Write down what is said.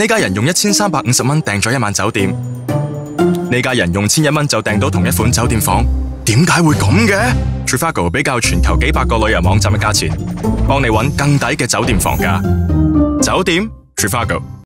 呢家人用1350蚊訂咗1晚酒店，呢家人用1100蚊就訂到同一款酒店房，點解會咁嘅 ？Trivago 比較全球幾百個旅遊網站嘅價錢，幫你揾更抵嘅酒店房價。酒店 Trivago。